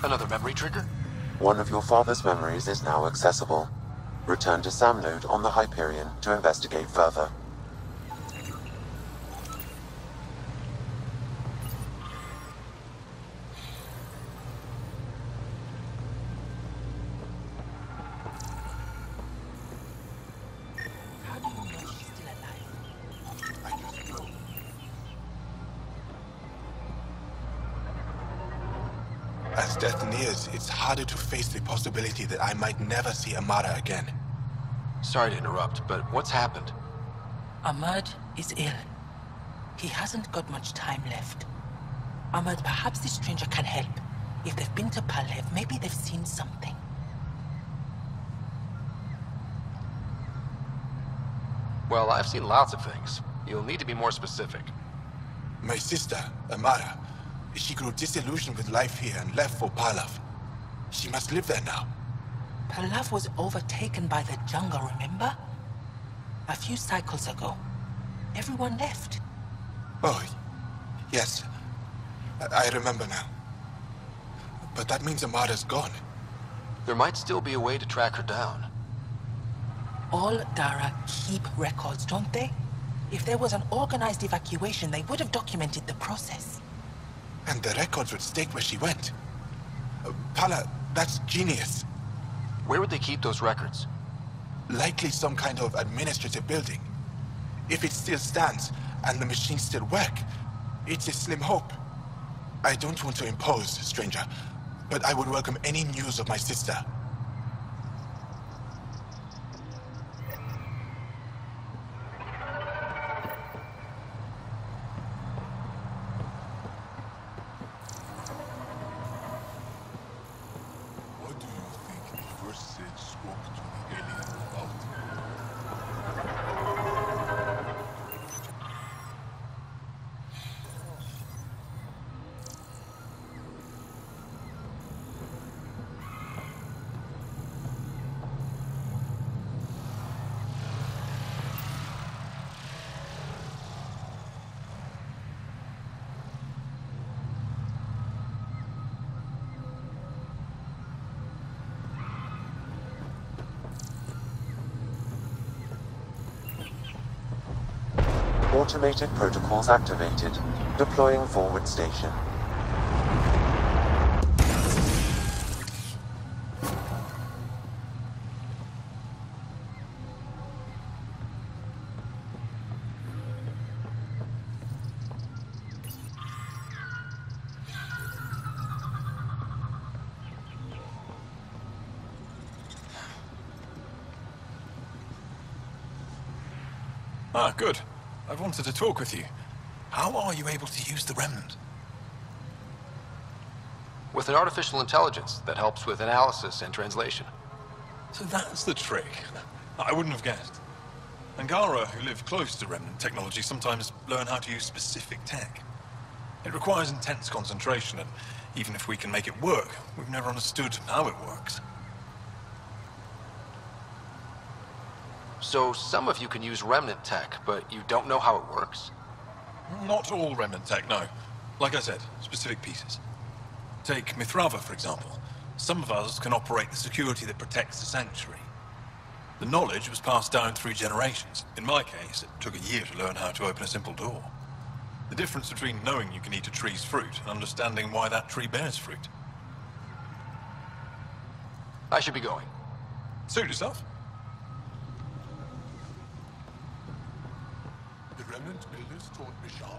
Another memory trigger? One of your father's memories is now accessible. Return to SAM node on the Hyperion to investigate further. How do you know she's still alive? I just know. As death nears, it's harder to face the possibility that I might never see Amara again. Sorry to interrupt, but what's happened? Ahmad is ill. He hasn't got much time left. Ahmad, perhaps this stranger can help. If they've been to Palev, maybe they've seen something. Well, I've seen lots of things. You'll need to be more specific. My sister, Amara, she grew disillusioned with life here and left for Palav. She must live there now. Palav was overtaken by the jungle, remember? A few cycles ago. Everyone left. Oh, yes. I remember now. But that means Amara's gone. There might still be a way to track her down. All Dara keep records, don't they? If there was an organized evacuation, they would have documented the process. And the records would state where she went. Pala, that's genius. Where would they keep those records? Likely some kind of administrative building. If it still stands, and the machines still work, it's a slim hope. I don't want to impose, stranger, but I would welcome any news of my sister. What do you think the first sage spoke to the alien about? Automated protocols activated. Deploying forward station. Ah, good. I've wanted to talk with you. How are you able to use the Remnant? With an artificial intelligence that helps with analysis and translation. So that's the trick. I wouldn't have guessed. Angara, who live close to Remnant technology, sometimes learn how to use specific tech. It requires intense concentration, and even if we can make it work, we've never understood how it works. So some of you can use Remnant tech, but you don't know how it works? Not all Remnant tech, no. Like I said, specific pieces. Take Mithrava, for example. Some of us can operate the security that protects the Sanctuary. The knowledge was passed down through generations. In my case, it took a year to learn how to open a simple door. The difference between knowing you can eat a tree's fruit and understanding why that tree bears fruit. I should be going. Suit yourself. The remnant builders taught Vishal.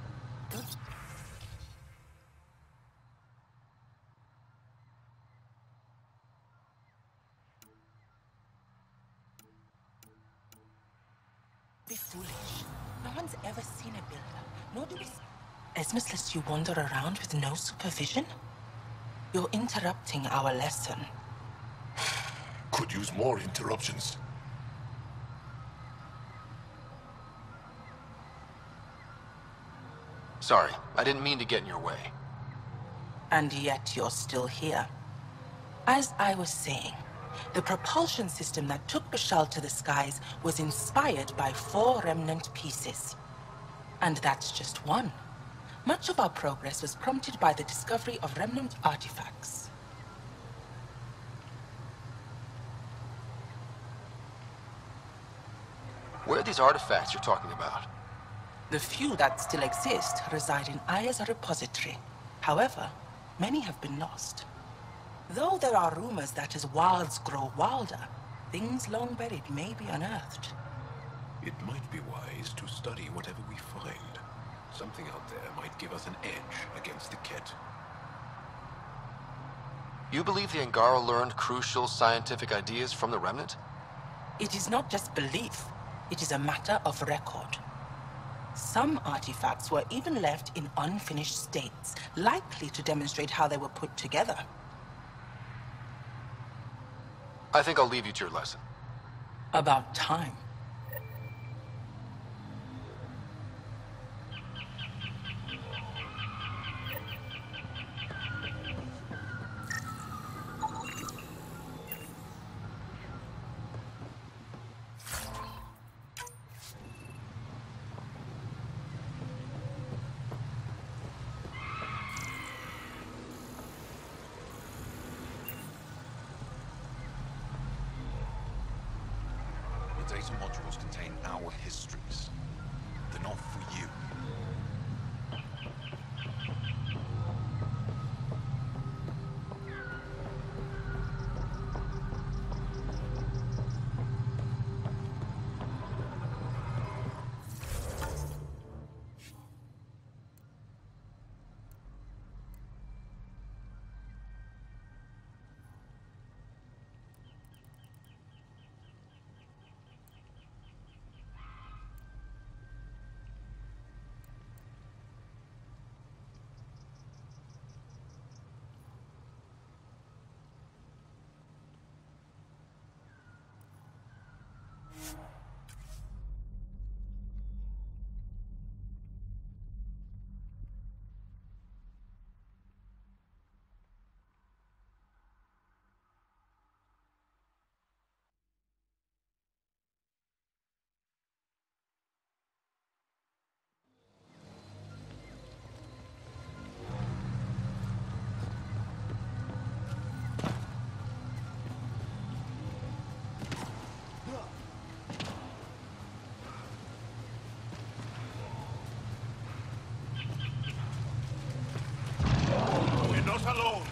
Be foolish. No one's ever seen a builder, nor do we... Esmus lets you wander around with no supervision? You're interrupting our lesson. Could use more interruptions. Sorry, I didn't mean to get in your way. And yet you're still here. As I was saying, the propulsion system that took Bashal to the skies was inspired by 4 Remnant pieces. And that's just one. Much of our progress was prompted by the discovery of Remnant artifacts. Where are these artifacts you're talking about? The few that still exist reside in Aya's repository. However, many have been lost. Though there are rumors that as wilds grow wilder, things long buried may be unearthed. It might be wise to study whatever we find. Something out there might give us an edge against the Kett. You believe the Angara learned crucial scientific ideas from the Remnant? It is not just belief, it is a matter of record. Some artifacts were even left in unfinished states, likely to demonstrate how they were put together. I think I'll leave you to your lesson. About time. The data modules contain our histories. They're not for you. Alone.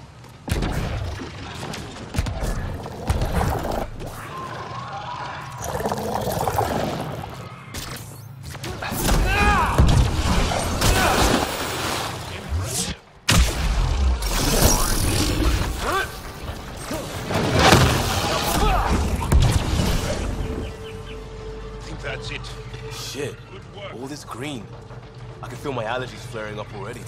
I think that's it. Shit, all this green. I can feel my allergies flaring up already.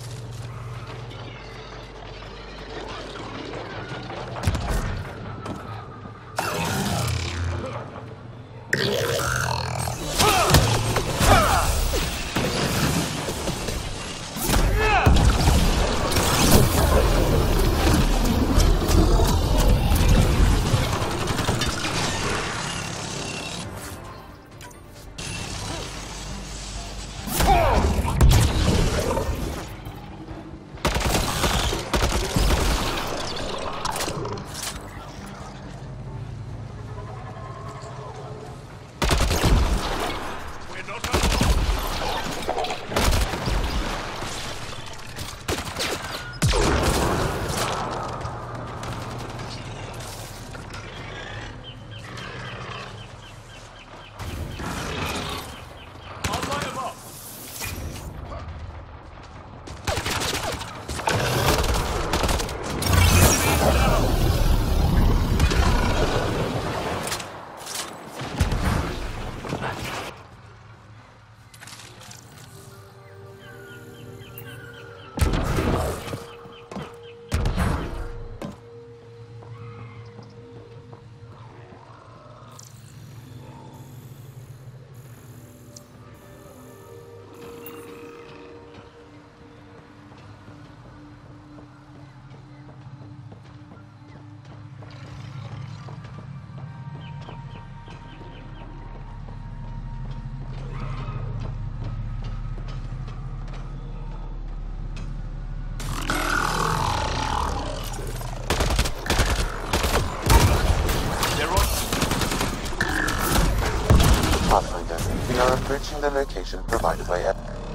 provided by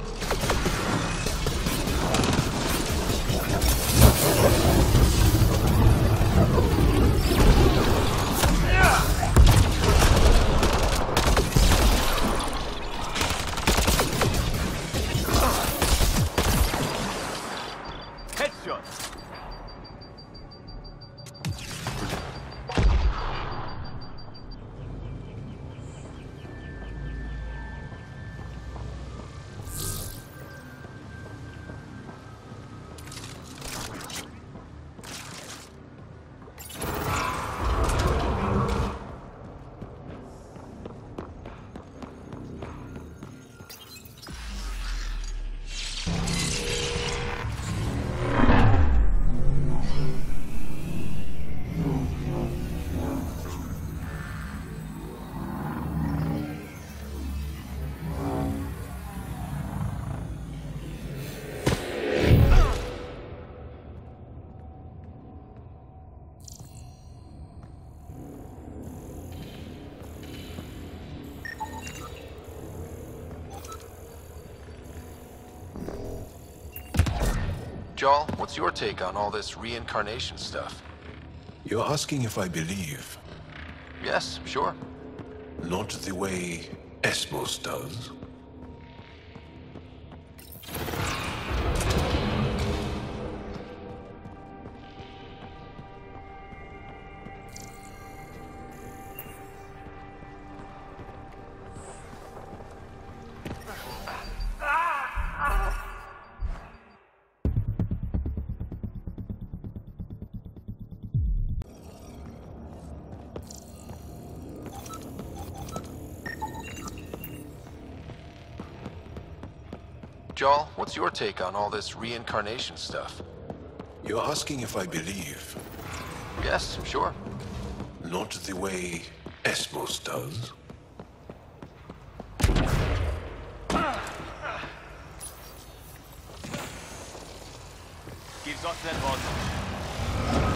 Headshot! Jarl, what's your take on all this reincarnation stuff? You're asking if I believe, Yes, sure. not the way Esmos does. Jarl, what's your take on all this reincarnation stuff? You're asking if I believe, Yes, sure. not the way Esmos does. Gives us an advantage.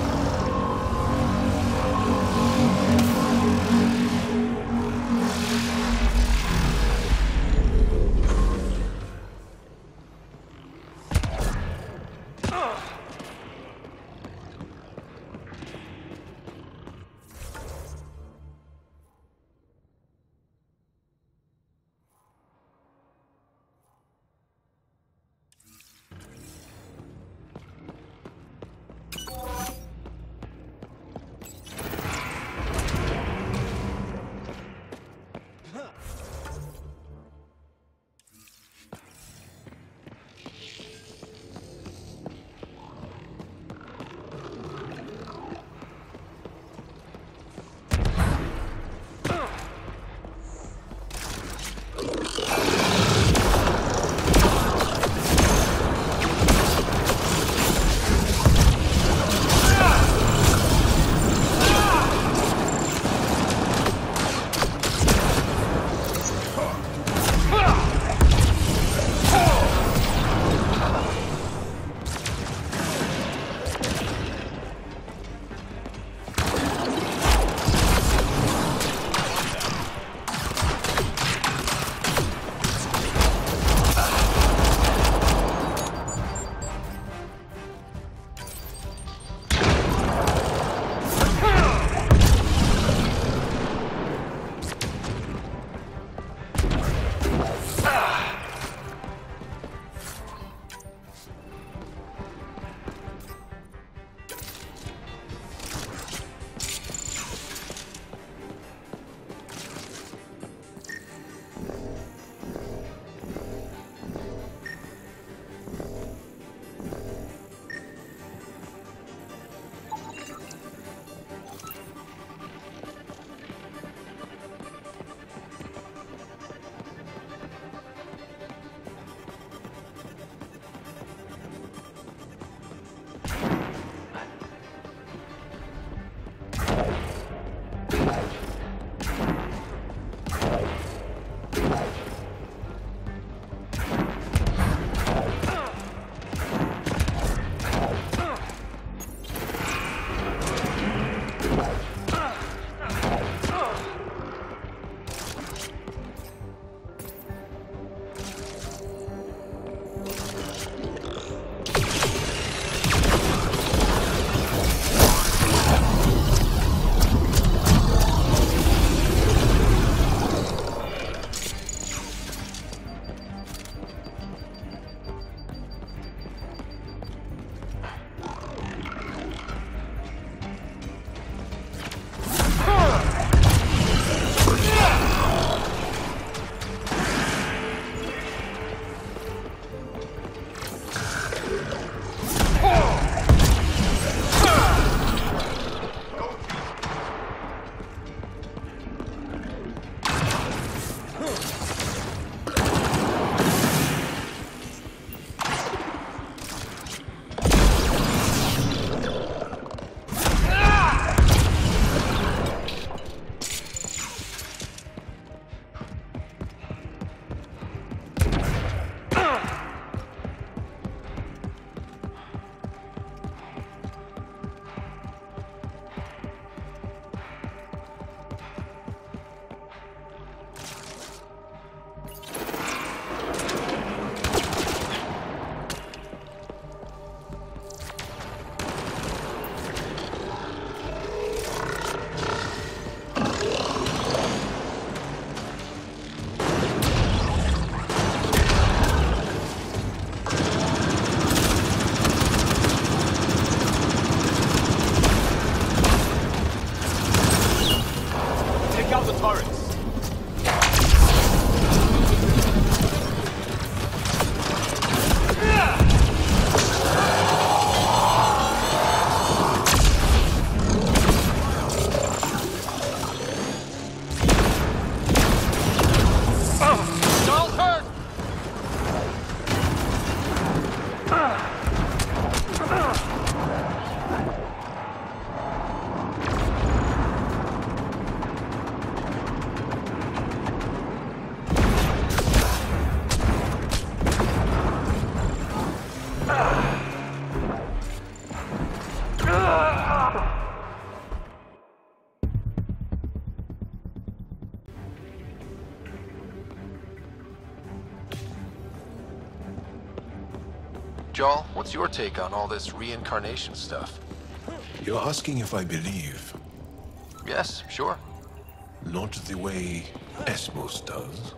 Jarl, what's your take on all this reincarnation stuff? You're asking if I believe, Yes, sure. not the way Esmos does.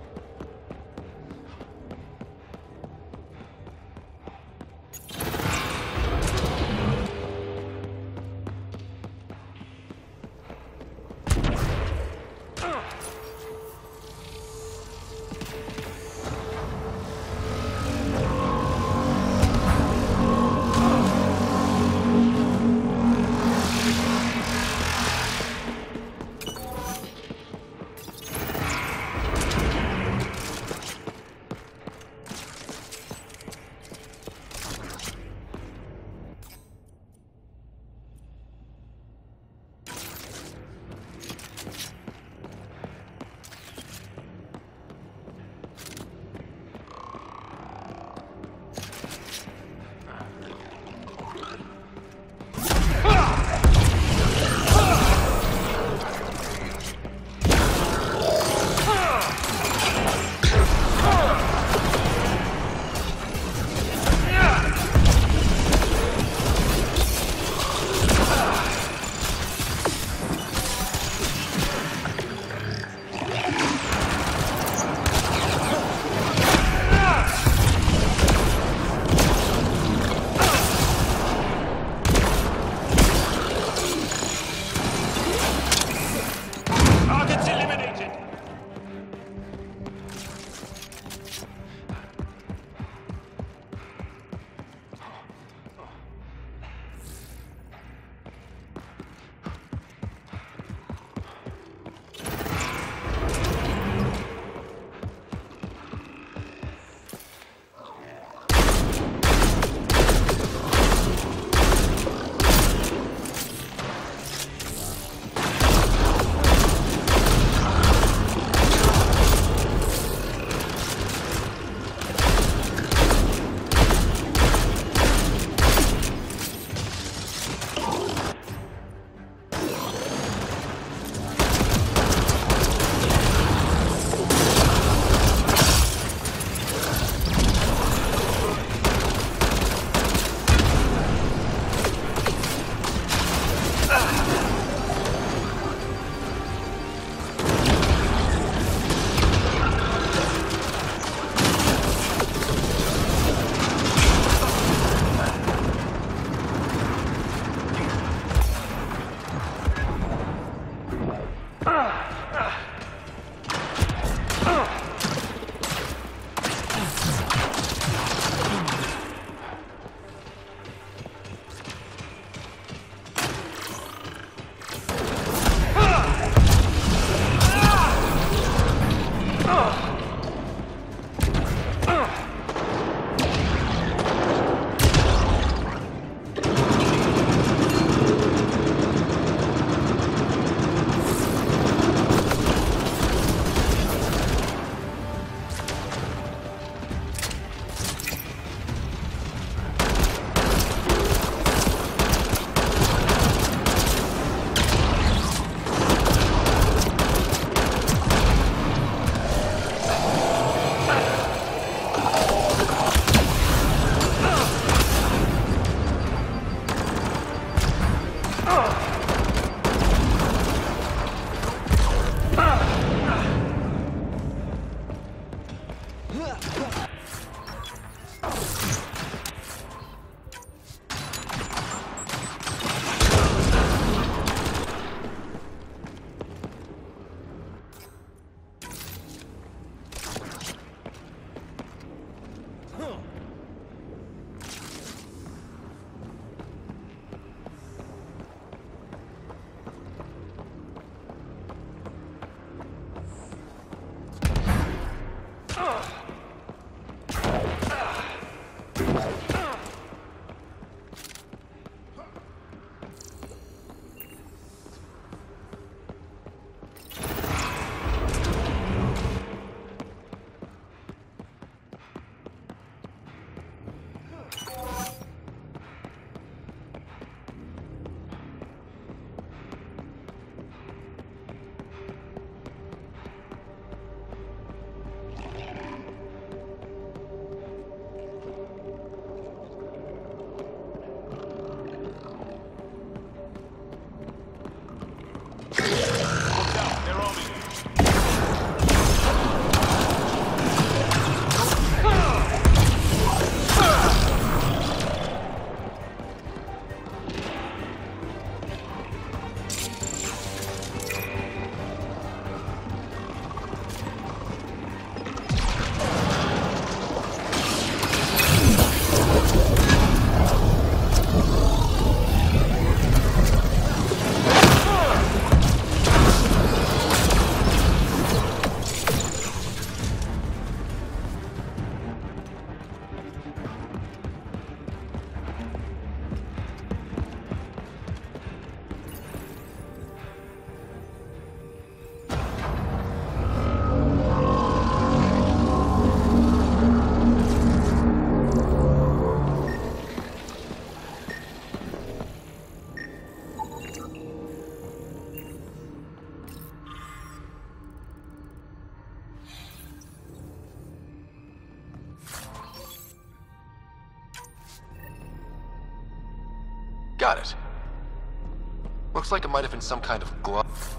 Got it. Looks like it might have been some kind of glove.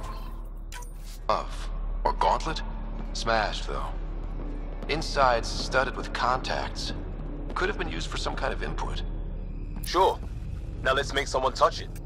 Or gauntlet? Smashed, though. Inside's studded with contacts. Could have been used for some kind of input. Sure. Now let's make someone touch it.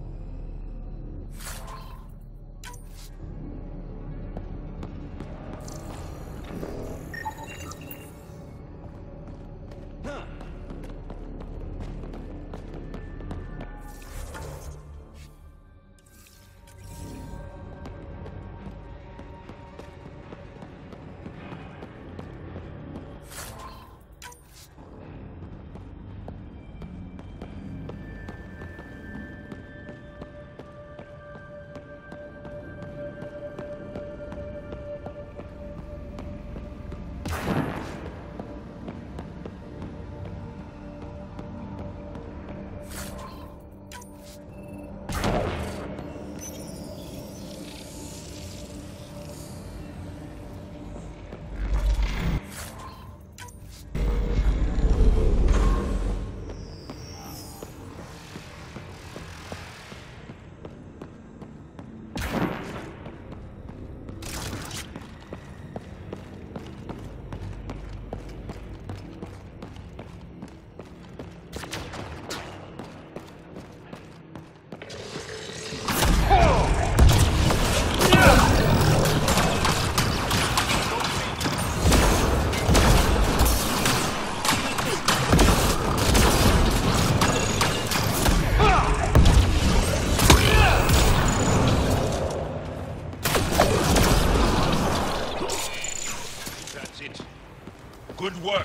Good work.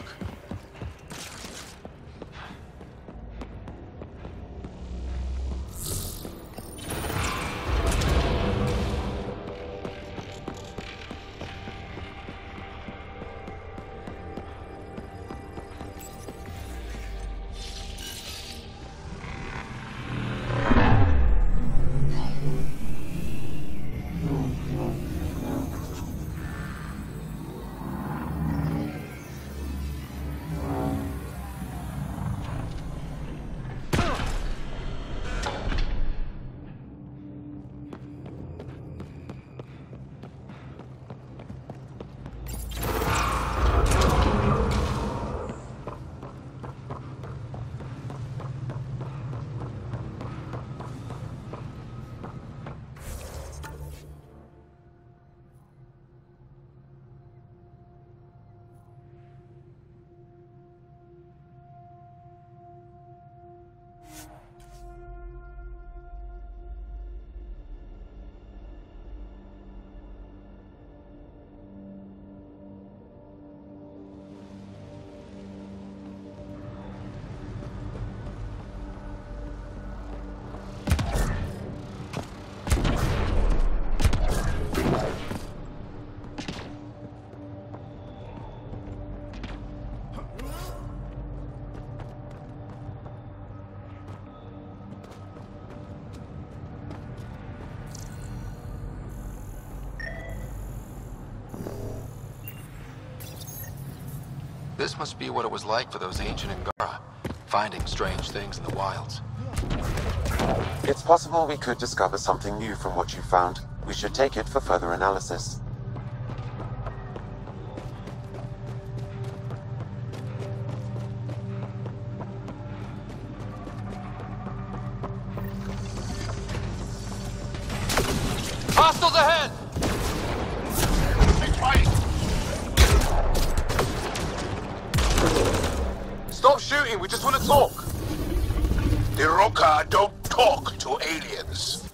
This must be what it was like for those ancient Angara, finding strange things in the wilds. It's possible we could discover something new from what you found. We should take it for further analysis. Hostiles ahead! Stop shooting, we just want to talk. The Roka don't talk to aliens.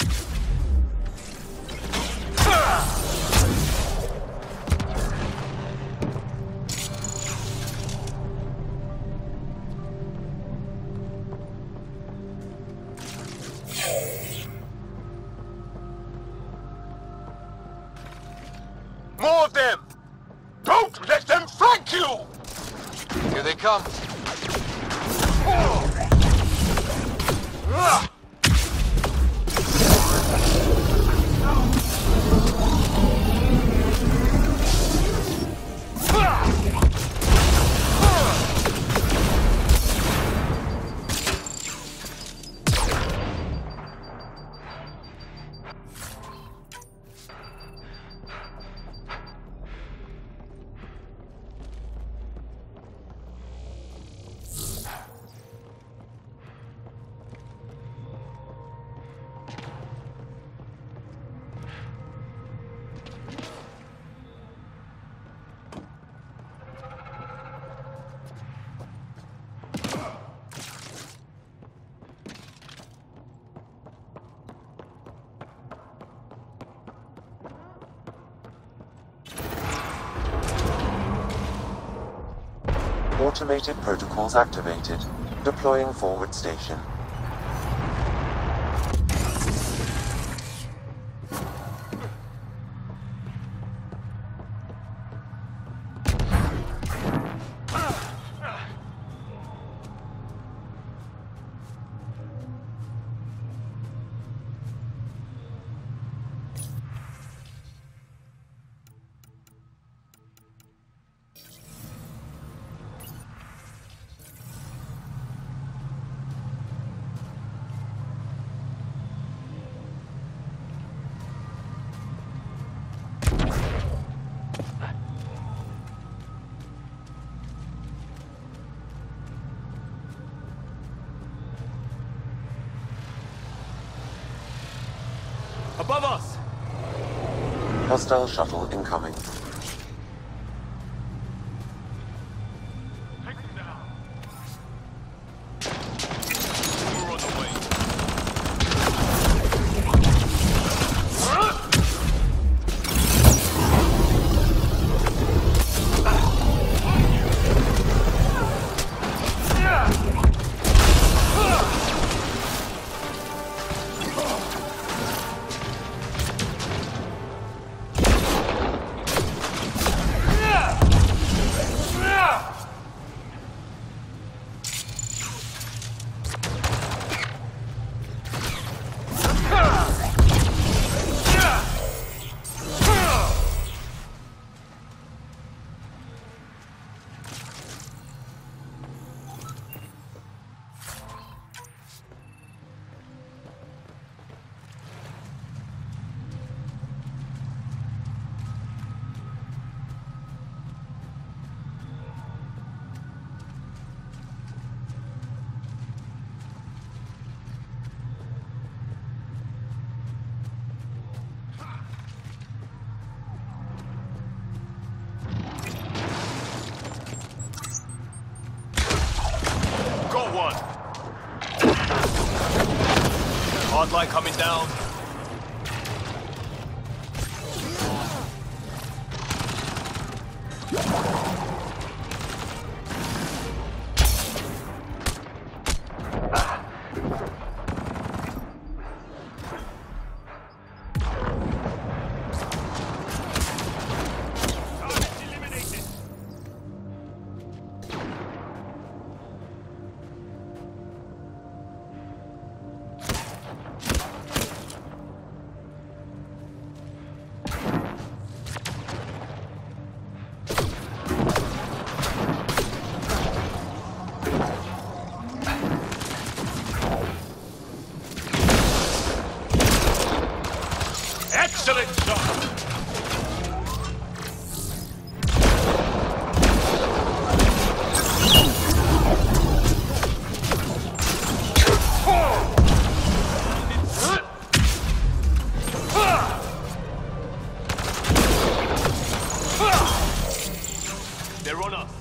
More of them! Don't let them flank you! Here they come. Automated protocols activated. Deploying forward station. Above us! Hostile shuttle incoming. We're on the way. Hardline coming down. Excellent shot! They're on us.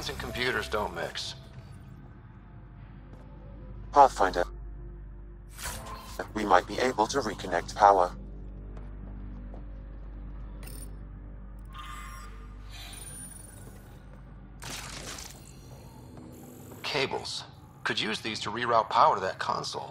Science and computers don't mix. Pathfinder. We might be able to reconnect power. Cables. Could use these to reroute power to that console.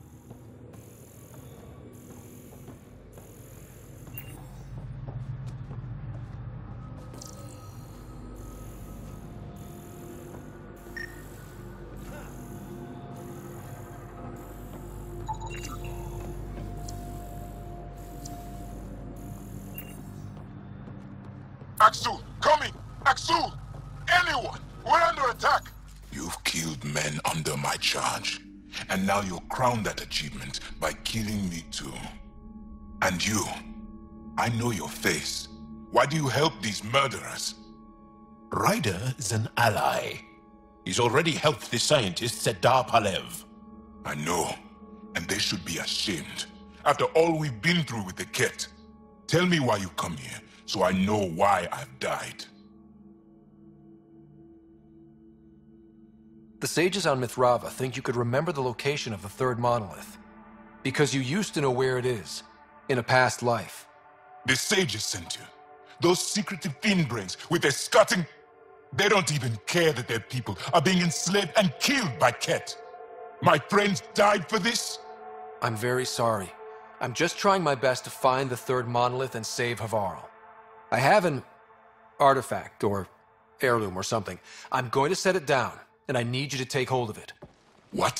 Axul, coming! Axul! Anyone! We're under attack! You've killed men under my charge. And now you'll crown that achievement by killing me too. And you, I know your face. Why do you help these murderers? Ryder is an ally. He's already helped the scientists at Dar Palev. I know, and they should be ashamed. After all we've been through with the Ket. Tell me why you come here, so I know why I've died. The sages on Mithrava think you could remember the location of the third monolith. Because you used to know where it is, in a past life. The sages sent you. Those secretive fiend brains with their scutting... They don't even care that their people are being enslaved and killed by Ket. My friends died for this? I'm very sorry. I'm just trying my best to find the third monolith and save Havarl. I have an artifact, or heirloom or something. I'm going to set it down, and I need you to take hold of it. What?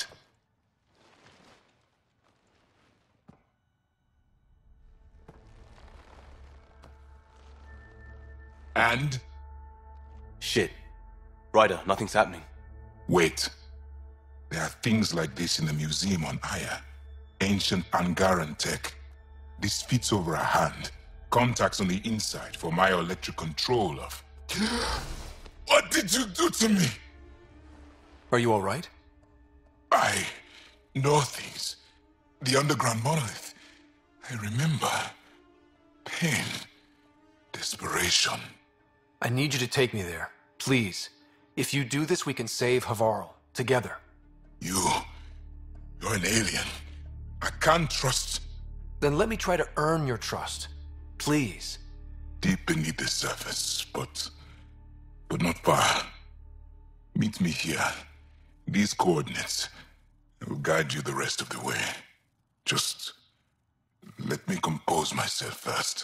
And? Shit. Ryder, nothing's happening. Wait. There are things like this in the museum on Aya. Ancient Angaran tech. This fits over a hand. Contacts on the inside for myoelectric control of... What did you do to me? Are you all right? I know things. The underground monolith. I remember. Pain. Desperation. I need you to take me there, please. If you do this, we can save Havarl, together. You're an alien. I can't trust... Then let me try to earn your trust. Please. Deep beneath the surface, but not far. Meet me here. These coordinates. I will guide you the rest of the way. Just let me compose myself first.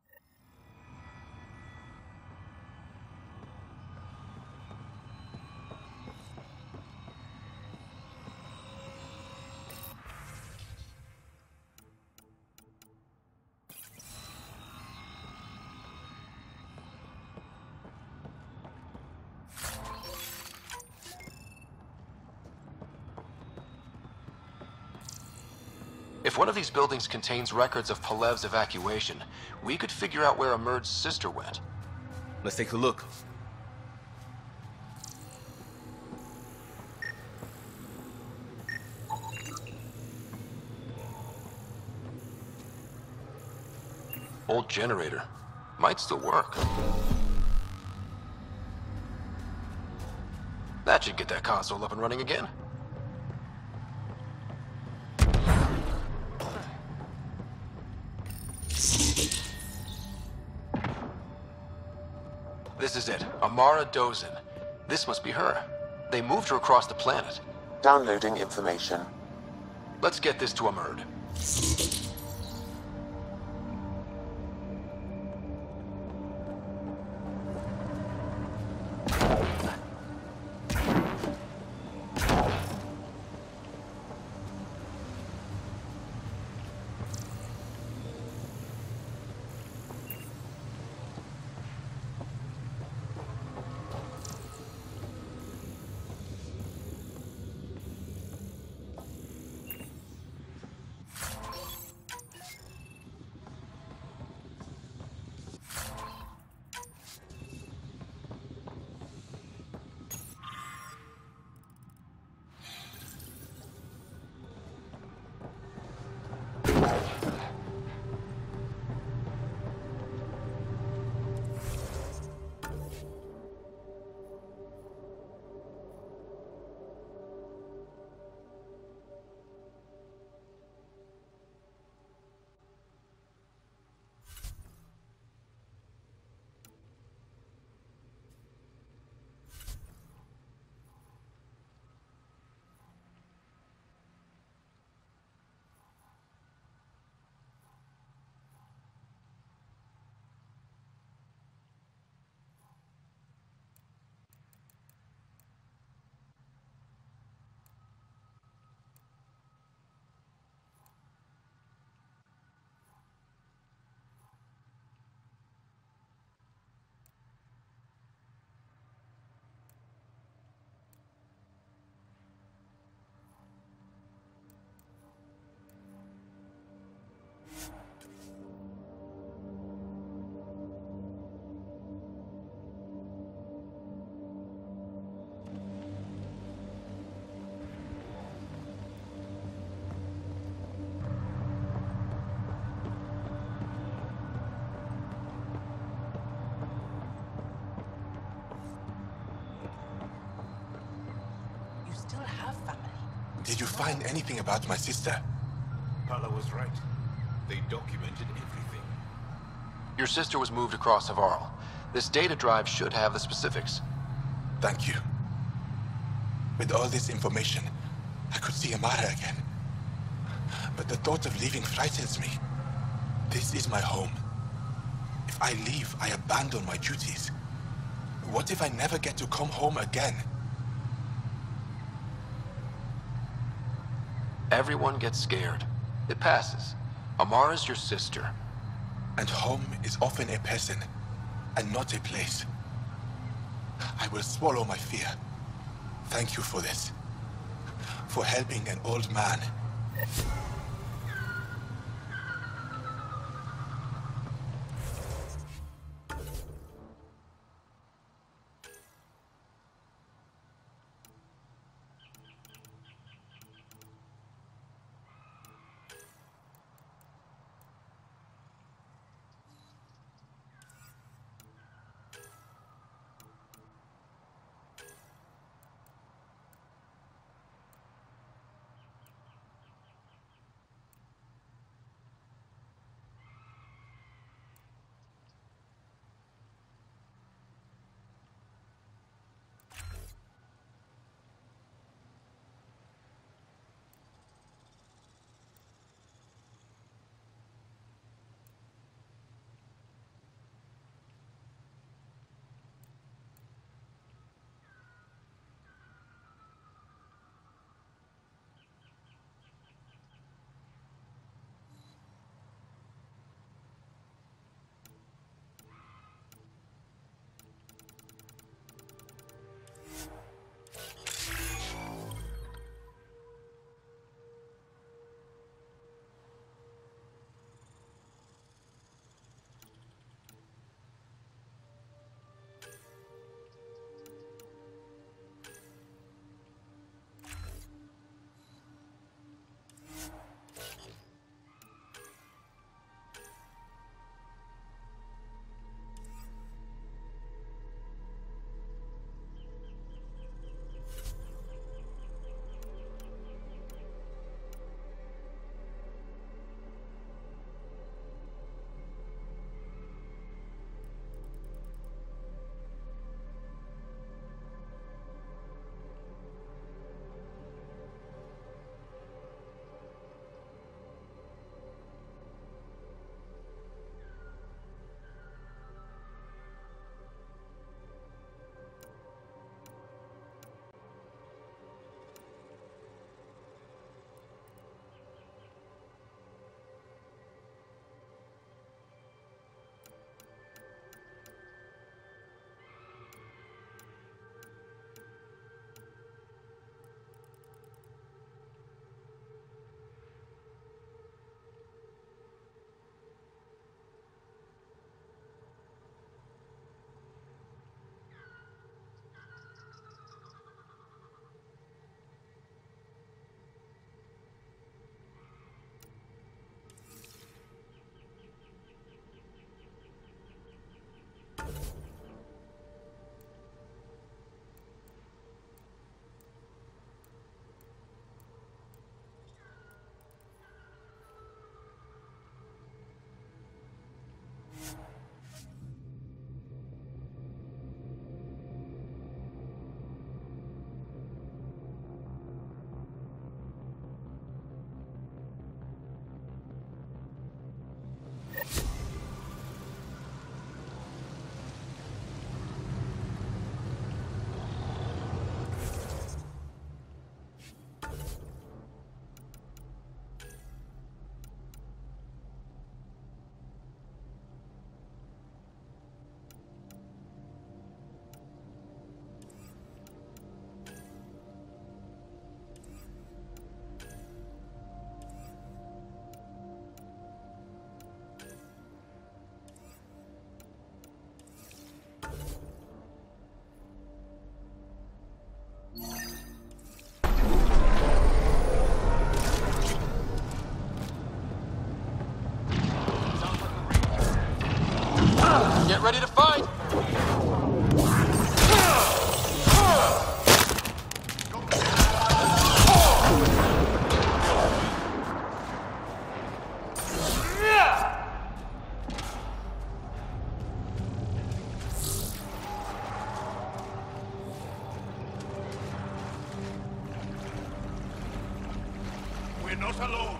If one of these buildings contains records of Palev's evacuation, we could figure out where Emerge's sister went. Let's take a look. Old generator. Might still work. That should get that console up and running again. This is it. Amara Dozin. This must be her. They moved her across the planet. Downloading information. Let's get this to Amerd. Did you find anything about my sister? Pala was right. They documented everything. Your sister was moved across Havarl. This data drive should have the specifics. Thank you. With all this information, I could see Amara again. But the thought of leaving frightens me. This is my home. If I leave, I abandon my duties. What if I never get to come home again? Everyone gets scared. It passes. Amara's your sister. And home is often a person, and not a place. I will swallow my fear. Thank you for this. For helping an old man. We're not alone.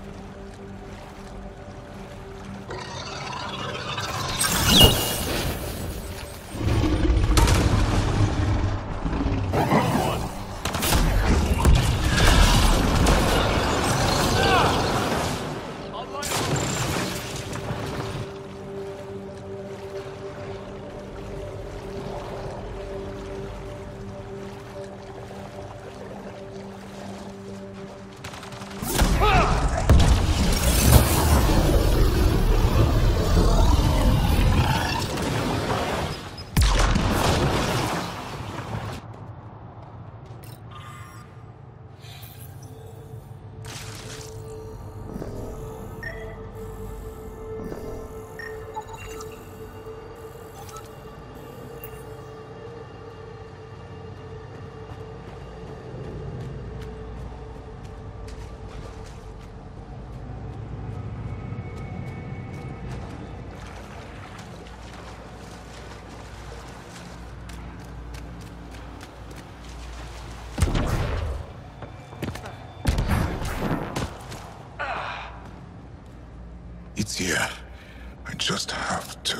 It's here. I just have to.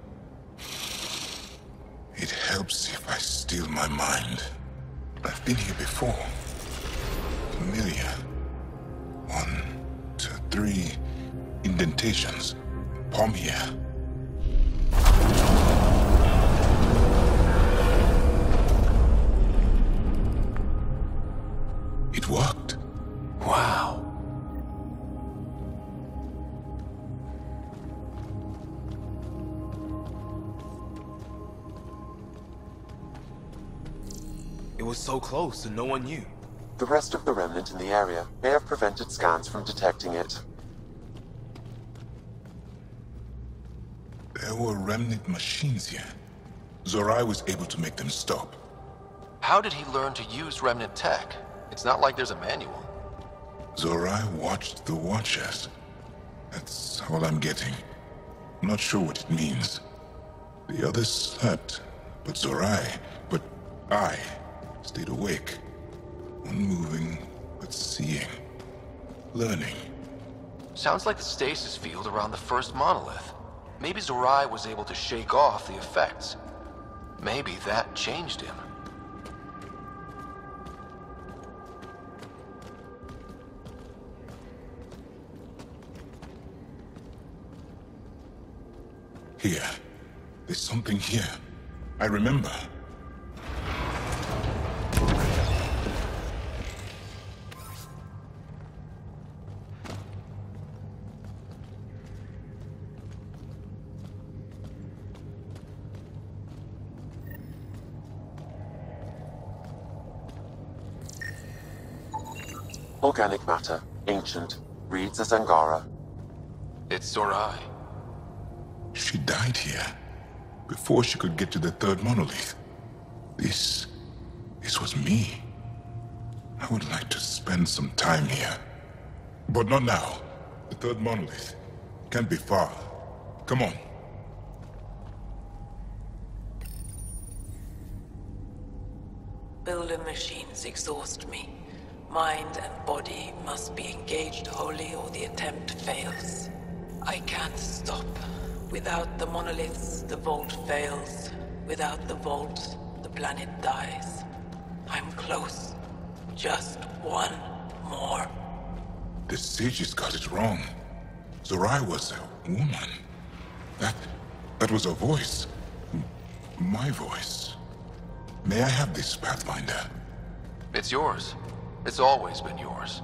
It helps if I steal my mind. I've been here before. Familiar. 1, 2, 3 indentations. Palm here. It worked. Wow. It was so close and no one knew. The rest of the remnant in the area may have prevented scans from detecting it. There were remnant machines here. Zorai was able to make them stop. How did he learn to use remnant tech? It's not like there's a manual. Zorai watched the Watchers. That's all I'm getting. I'm not sure what it means. The others slept, but I stayed awake. Unmoving, but seeing. Learning. Sounds like the stasis field around the first monolith. Maybe Zorai was able to shake off the effects. Maybe that changed him. Here. There's something here. I remember. Organic matter, ancient, reads as Angara. It's Zorai. She died here, before she could get to the third monolith. This was me. I would like to spend some time here. But not now. The third monolith can't be far. Come on. Builder machines exhaust me. Mind and body must be engaged wholly or the attempt fails. I can't stop. Without the monoliths, the vault fails. Without the vault, the planet dies. I'm close. Just one more. The sages got it wrong. Zorai was a woman. That was a voice. My voice. May I have this, Pathfinder? It's yours. It's always been yours.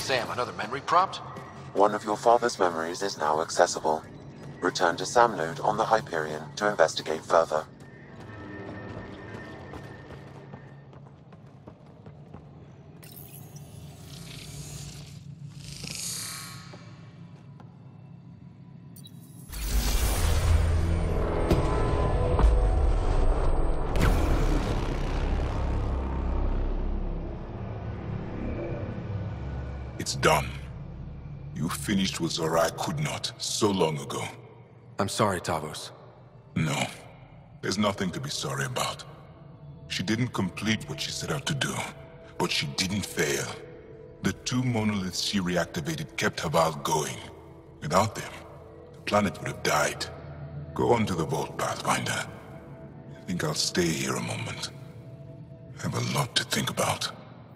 Sam, another memory prompt? One of your father's memories is now accessible. Return to Sam Node on the Hyperion to investigate further. It's done. You finished what Zorai could not so long ago. I'm sorry, Tavos. No, there's nothing to be sorry about. She didn't complete what she set out to do, but she didn't fail. The 2 monoliths she reactivated kept Haval going. Without them, the planet would have died. Go on to the vault, Pathfinder. I think I'll stay here a moment. I have a lot to think about.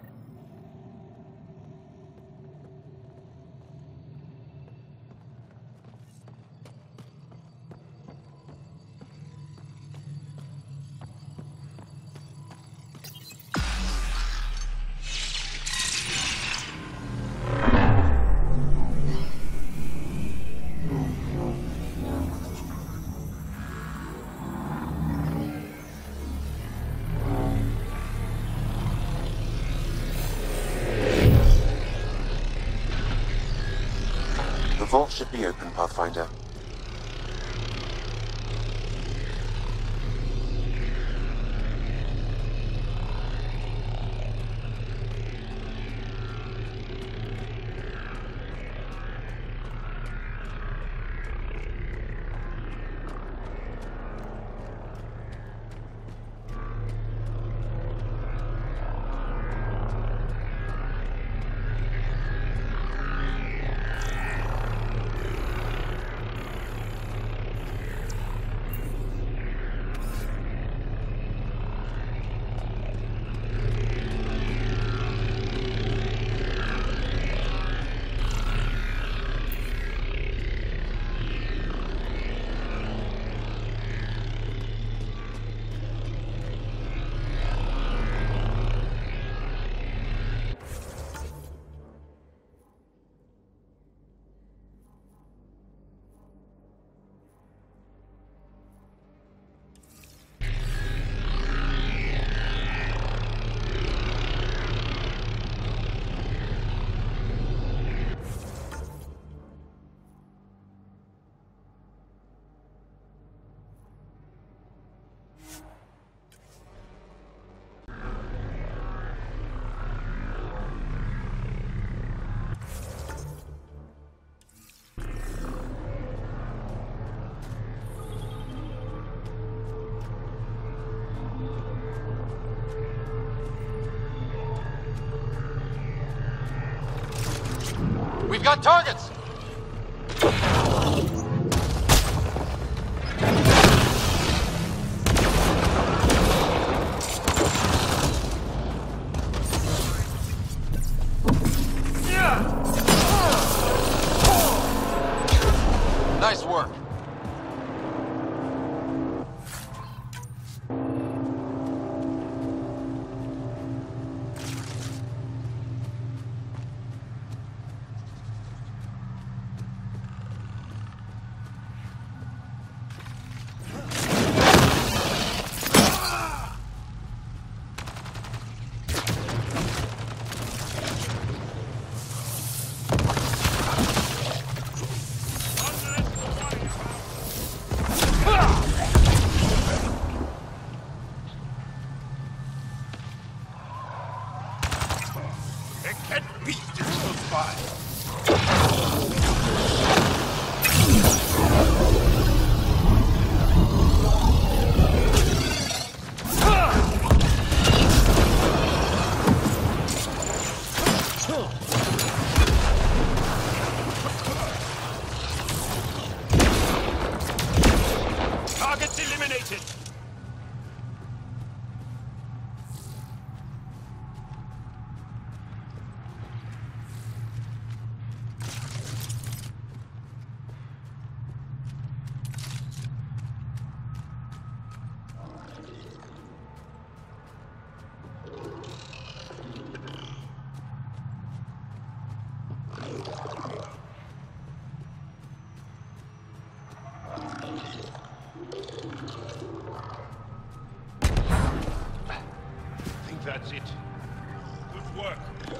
The vault should be open, Pathfinder. We've got targets! Nice work. That's it. Good work.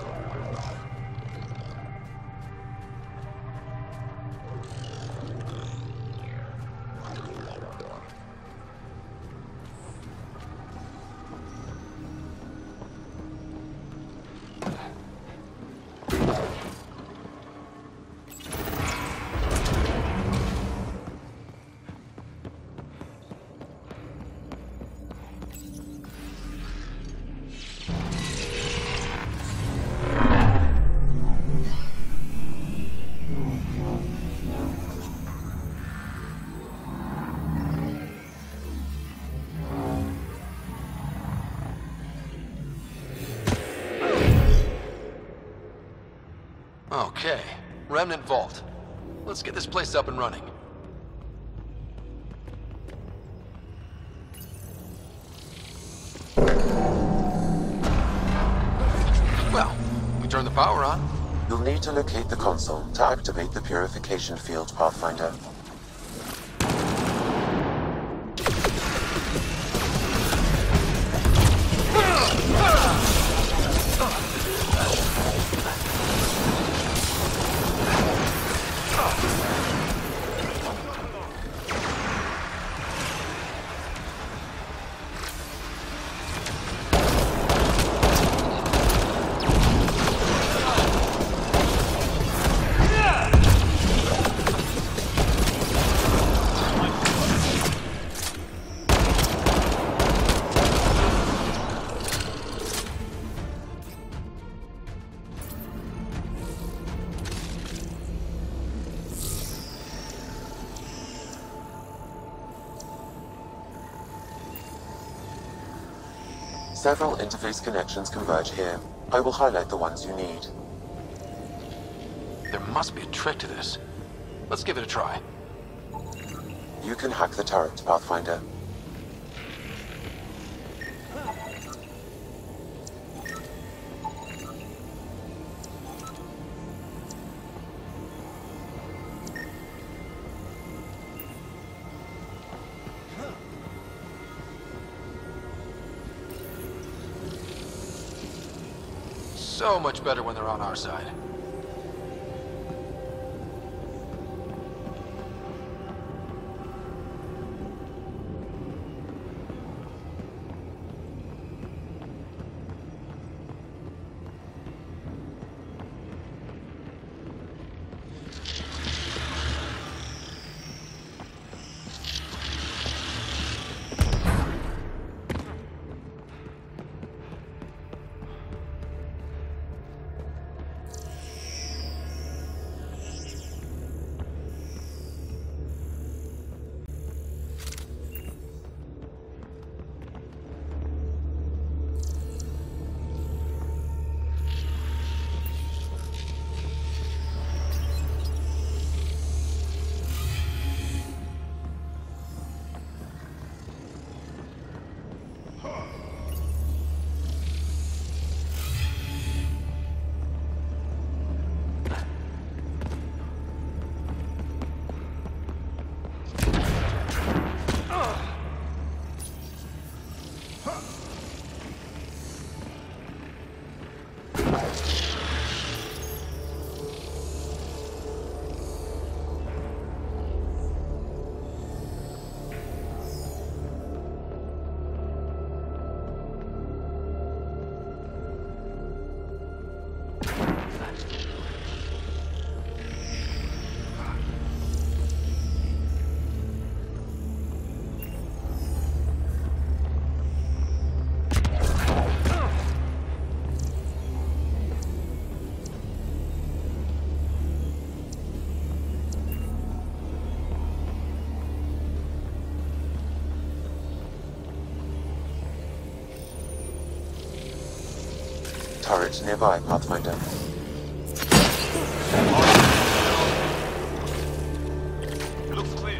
Okay, Remnant Vault. Let's get this place up and running. Well, we turn the power on. You'll need to locate the console to activate the purification field, Pathfinder. Several interface connections converge here. I will highlight the ones you need. There must be a trick to this. Let's give it a try. You can hack the turret, Pathfinder. So much better when they're on our side. Turret nearby, Pathfinder. Looks clear.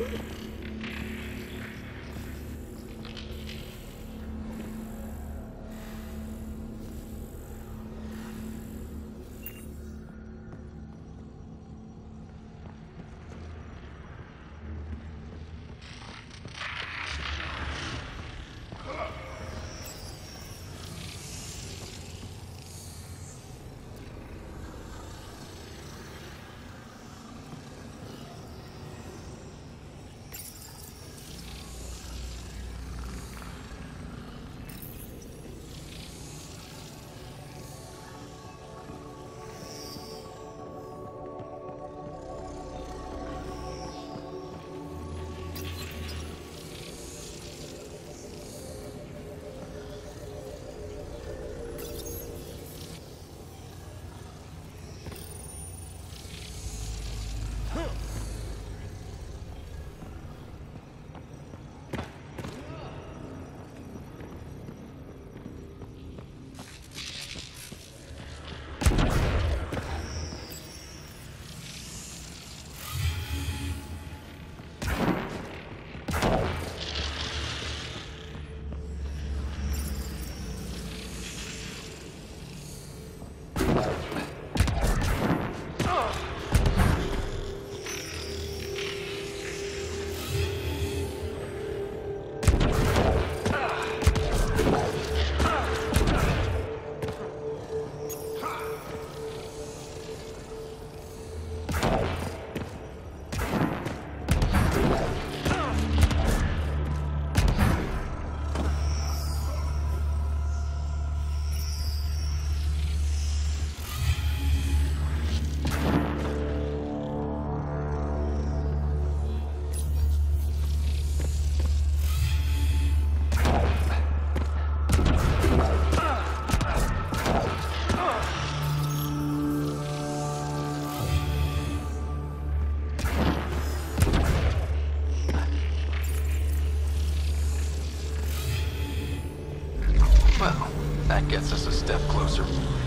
That gets us a step closer.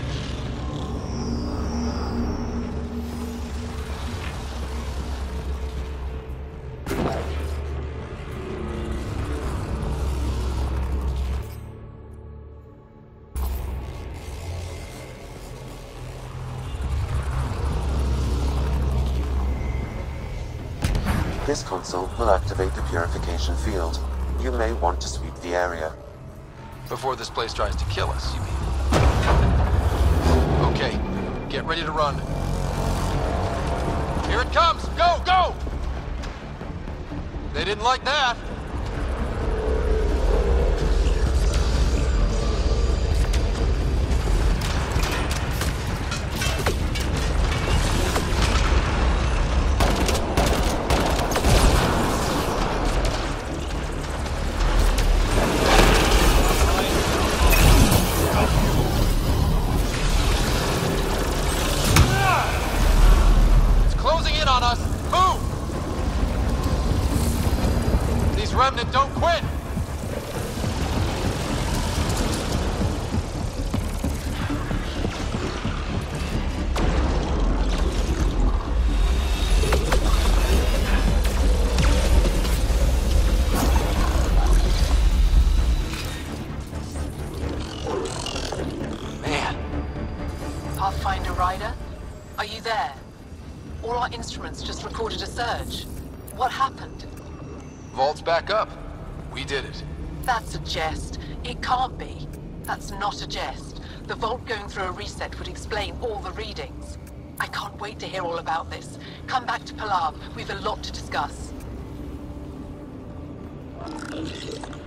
This console will activate the purification field. You may want to sweep the area. Before this place tries to kill us, you mean? Okay, get ready to run. Here it comes! Go, go! They didn't like that. Remnant, don't quit! Man. Pathfinder Ryder? Are you there? All our instruments just recorded a surge. What happened? Vault's back up. We did it. That's a jest. It can't be. That's not a jest. The vault going through a reset would explain all the readings. I can't wait to hear all about this. Come back to Palav. We've a lot to discuss.